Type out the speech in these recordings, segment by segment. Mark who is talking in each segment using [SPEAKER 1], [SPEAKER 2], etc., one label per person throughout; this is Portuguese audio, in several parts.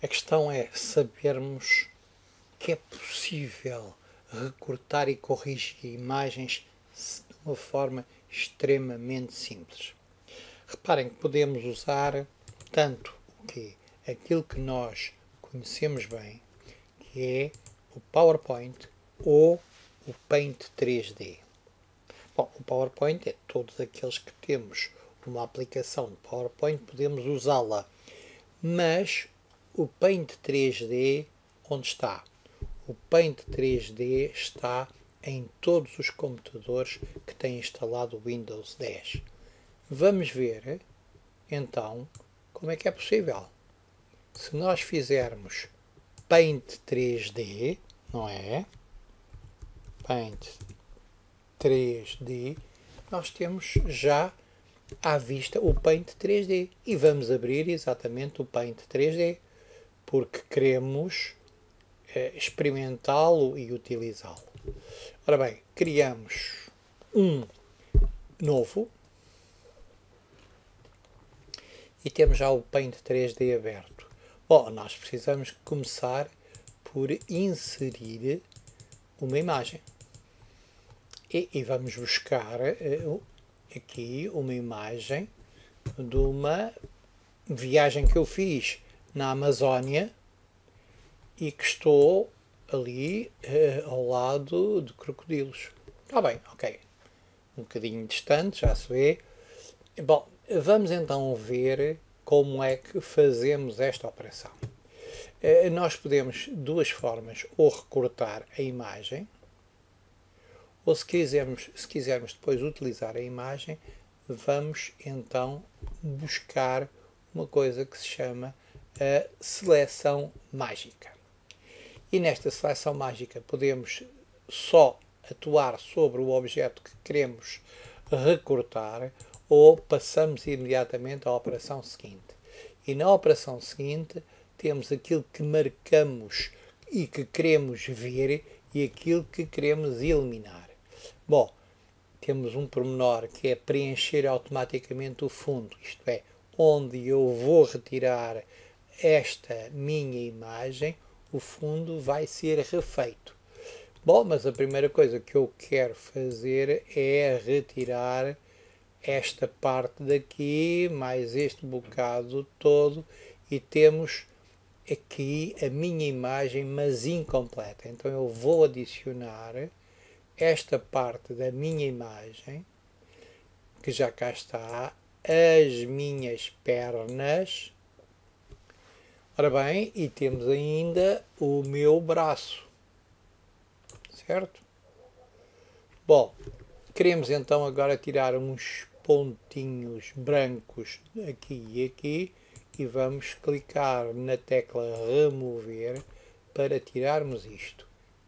[SPEAKER 1] A questão é sabermos que é possível recortar e corrigir imagens de uma forma extremamente simples. Reparem que podemos usar tanto aquilo que nós conhecemos bem, que é o PowerPoint ou o Paint 3D. Bom, o PowerPoint é todos aqueles que temos uma aplicação de PowerPoint, podemos usá-la. Mas o Paint 3D, onde está? O Paint 3D está em todos os computadores que têm instalado o Windows 10. Vamos ver, então, como é que é possível. Se nós fizermos Paint 3D, não é? Paint 3D, nós temos já à vista o Paint 3D e vamos abrir exatamente o Paint 3D porque queremos experimentá-lo e utilizá-lo. Ora bem, criamos um novo e temos já o Paint 3D aberto. Bom, nós precisamos começar por inserir uma imagem e vamos buscar aqui uma imagem de uma viagem que eu fiz na Amazónia e que estou ali ao lado de crocodilos. Está bem, ok. Um bocadinho distante, já se vê. Bom, vamos então ver como é que fazemos esta operação. Nós podemos de duas formas, ou recortar a imagem, ou se quisermos depois utilizar a imagem, vamos então buscar uma coisa que se chama a seleção mágica. E nesta seleção mágica podemos só atuar sobre o objeto que queremos recortar ou passamos imediatamente à operação seguinte. E na operação seguinte temos aquilo que marcamos e que queremos ver e aquilo que queremos eliminar. Bom, temos um pormenor que é preencher automaticamente o fundo, isto é, onde eu vou retirar esta minha imagem, o fundo vai ser refeito. Bom, mas a primeira coisa que eu quero fazer é retirar esta parte daqui, mais este bocado todo, e temos aqui a minha imagem, mas incompleta. Então eu vou adicionar esta parte da minha imagem, que já cá está, as minhas pernas. Ora bem, e temos ainda o meu braço, certo? Bom, queremos então agora tirar uns pontinhos brancos aqui e aqui e vamos clicar na tecla remover para tirarmos isto.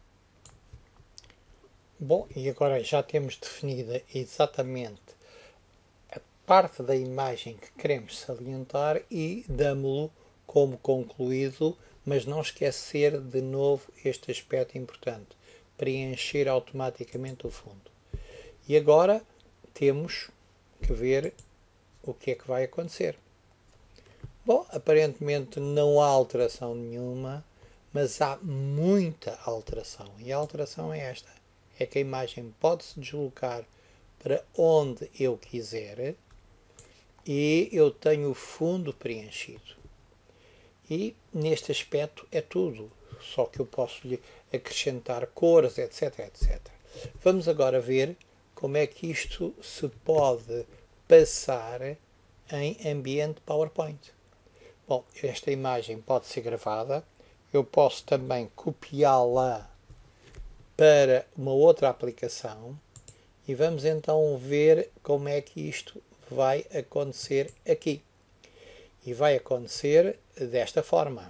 [SPEAKER 1] Bom, e agora já temos definida exatamente a parte da imagem que queremos salientar e damos-lo como concluído, mas não esquecer de novo este aspecto importante, preencher automaticamente o fundo. E agora temos que ver o que é que vai acontecer. Bom, aparentemente não há alteração nenhuma, mas há muita alteração. E a alteração é esta. É que a imagem pode se deslocar para onde eu quiser e eu tenho o fundo preenchido. E neste aspecto é tudo, só que eu posso lhe acrescentar cores, etc, etc. Vamos agora ver como é que isto se pode passar em ambiente PowerPoint. Bom, esta imagem pode ser gravada, eu posso também copiá-la para uma outra aplicação e vamos então ver como é que isto vai acontecer aqui. E vai acontecer desta forma.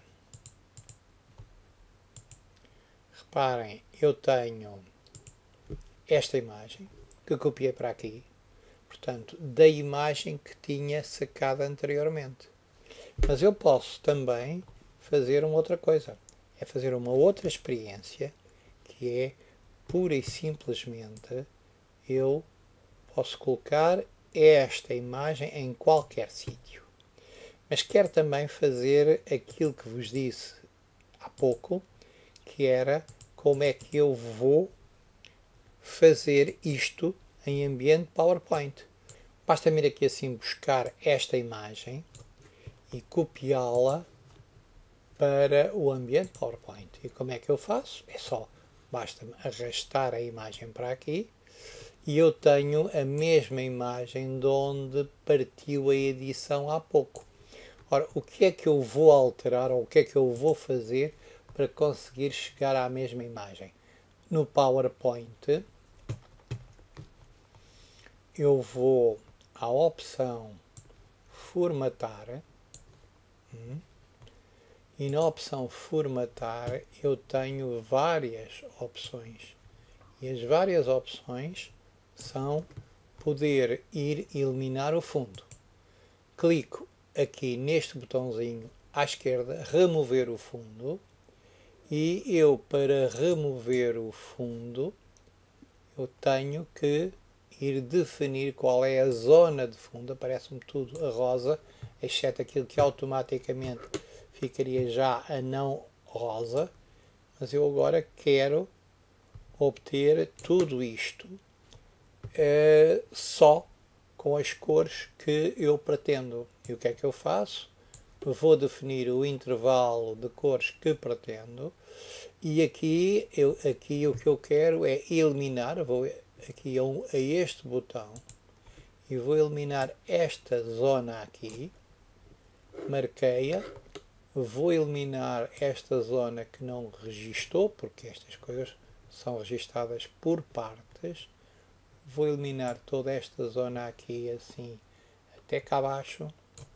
[SPEAKER 1] Reparem, eu tenho esta imagem que copiei para aqui, portanto, da imagem que tinha sacado anteriormente. Mas eu posso também fazer uma outra coisa, é fazer uma outra experiência, que é pura e simplesmente eu posso colocar esta imagem em qualquer sítio. mas quero também fazer aquilo que vos disse há pouco, que era como é que eu vou fazer isto em ambiente PowerPoint. Basta-me ir aqui assim buscar esta imagem e copiá-la para o ambiente PowerPoint. E como é que eu faço? É só, basta-me arrastar a imagem para aqui e eu tenho a mesma imagem de onde partiu a edição há pouco. Ora, o que é que eu vou alterar ou o que é que eu vou fazer para conseguir chegar à mesma imagem? No PowerPoint, eu vou à opção Formatar e na opção Formatar eu tenho várias opções. E as várias opções são poder ir eliminar o fundo. Clico aqui neste botãozinho à esquerda, remover o fundo, e eu para remover o fundo eu tenho que ir definir qual é a zona de fundo. Aparece-me tudo a rosa, exceto aquilo que automaticamente ficaria já a não rosa, mas eu agora quero obter tudo isto só com as cores que eu pretendo. E o que é que eu faço? Vou definir o intervalo de cores que pretendo e aqui o que eu quero é eliminar. Vou aqui a este botão e vou eliminar esta zona aqui, marquei-a. Vou eliminar esta zona que não registou, porque estas coisas são registadas por partes. Vou eliminar toda esta zona aqui assim até cá abaixo.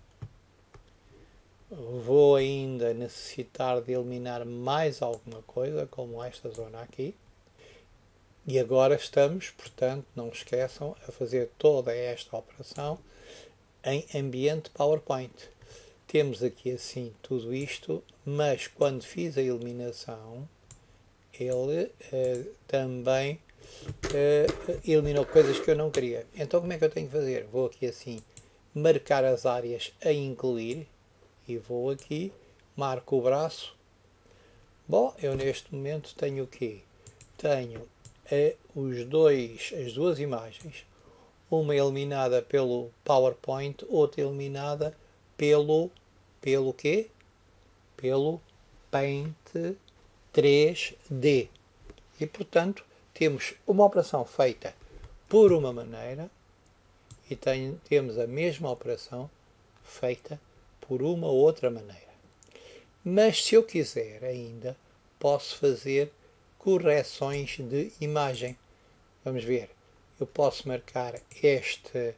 [SPEAKER 1] Vou ainda necessitar de eliminar mais alguma coisa, como esta zona aqui. E agora estamos, portanto, não esqueçam, a fazer toda esta operação em ambiente PowerPoint. Temos aqui assim tudo isto, mas quando fiz a eliminação, ele também eliminou coisas que eu não queria. Então como é que eu tenho que fazer? Vou aqui assim, marcar as áreas a incluir, e vou aqui, marco o braço. Bom, eu neste momento tenho o quê? Tenho as duas imagens, uma eliminada pelo PowerPoint, outra eliminada pelo quê? Pelo Paint 3D. E portanto temos uma operação feita por uma maneira e temos a mesma operação feita por uma outra maneira. Mas se eu quiser ainda, posso fazer correções de imagem. Vamos ver. Eu posso marcar esta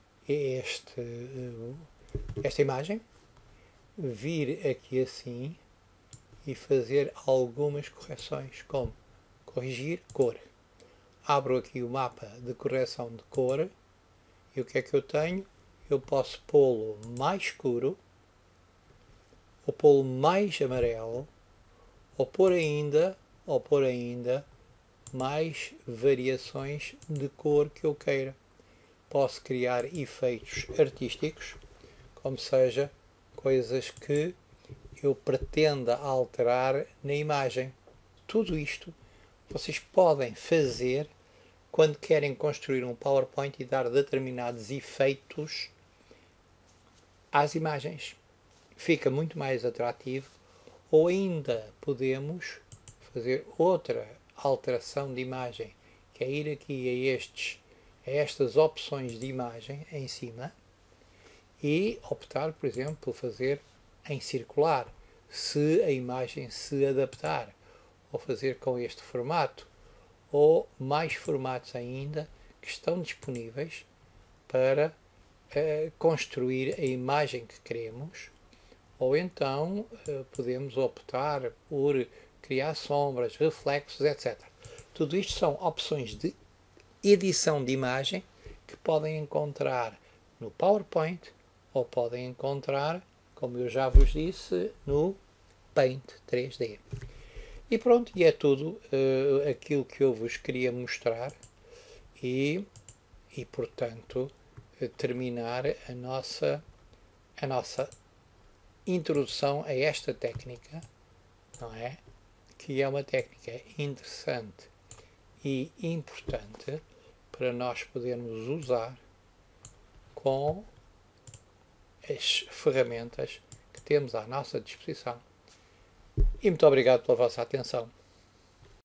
[SPEAKER 1] imagem, vir aqui assim e fazer algumas correções, como corrigir cor. Abro aqui o mapa de correção de cor e o que é que eu tenho? Eu posso pô-lo mais escuro, ou pô-lo mais amarelo, ou pôr ainda mais variações de cor que eu queira. Posso criar efeitos artísticos, como seja coisas que eu pretenda alterar na imagem. Tudo isto vocês podem fazer quando querem construir um PowerPoint e dar determinados efeitos às imagens. Fica muito mais atrativo, ou ainda podemos fazer outra alteração de imagem, que é ir aqui a estas opções de imagem em cima e optar, por exemplo, por fazer em circular, se a imagem se adaptar, ou fazer com este formato, ou mais formatos ainda que estão disponíveis para construir a imagem que queremos, ou então podemos optar por criar sombras, reflexos, etc. Tudo isto são opções de edição de imagem que podem encontrar no PowerPoint ou podem encontrar, como eu já vos disse, no Paint 3D. E pronto, e é tudo aquilo que eu vos queria mostrar e portanto, terminar a nossa introdução a esta técnica, não é? Que é uma técnica interessante e importante para nós podermos usar com as ferramentas que temos à nossa disposição. E muito obrigado pela vossa atenção.